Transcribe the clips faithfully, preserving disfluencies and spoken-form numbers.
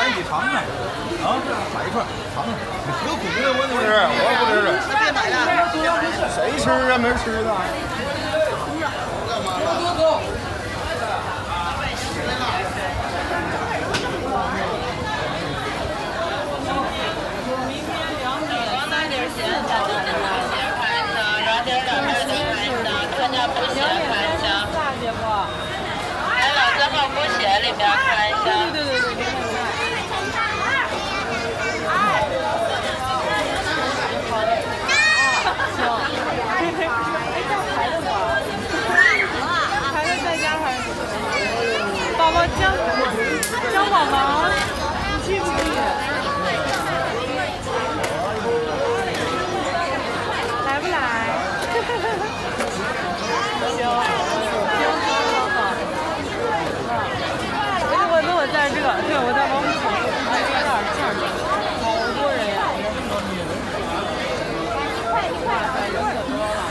咱一起尝尝。啊，买一块尝尝。有骨的我不吃，我不吃。 别买了， 谁吃啊？没吃的。 多多。 里边看一下。 对对对对对。行。哎，这样排的吗？排的在家还是？宝宝江江宝宝，你去不去？来不来？行。那我在这个，对，我在王府井，有点这样子，好多人呀！哇塞，人可多了。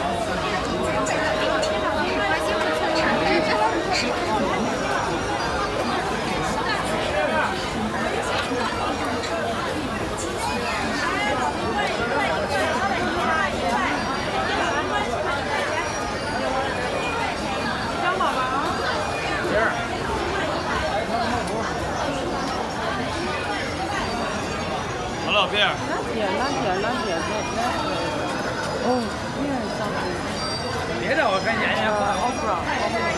张宝宝。 老边儿， 拿铁，拿铁，拿铁，拿铁。哦，你看上次。 别的我看眼睛不好不好。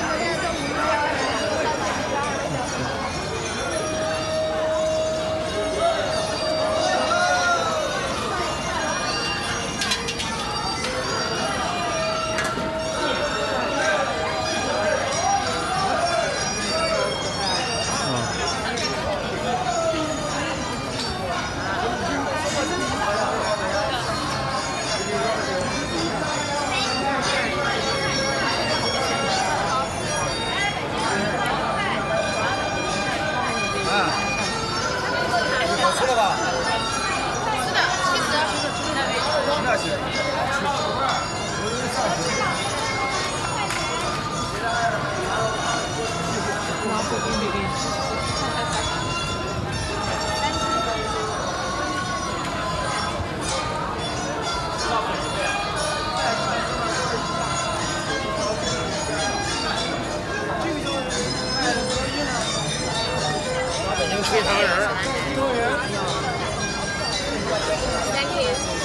吃了吧？ 是的，七十。 那行。 北京非常人。 多人。 Thank you。